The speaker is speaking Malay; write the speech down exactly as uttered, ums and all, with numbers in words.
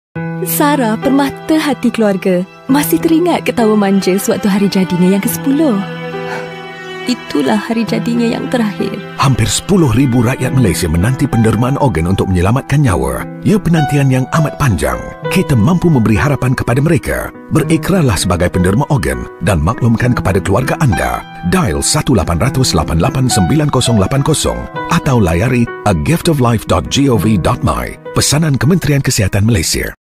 Sarah, permata hati keluarga, masih teringat ketawa manja sewaktu hari jadinya yang kesepuluh. Itulah hari jadinya yang terakhir. Hampir sepuluh ribu rakyat Malaysia menanti pendermaan organ untuk menyelamatkan nyawa. Ia penantian yang amat panjang. Kita mampu memberi harapan kepada mereka. Berikrarlah sebagai penderma organ dan maklumkan kepada keluarga anda. Dial one eight hundred, lapan lapan sembilan kosong lapan kosong atau layari a gift of life dot gov dot my. Pesanan Kementerian Kesihatan Malaysia.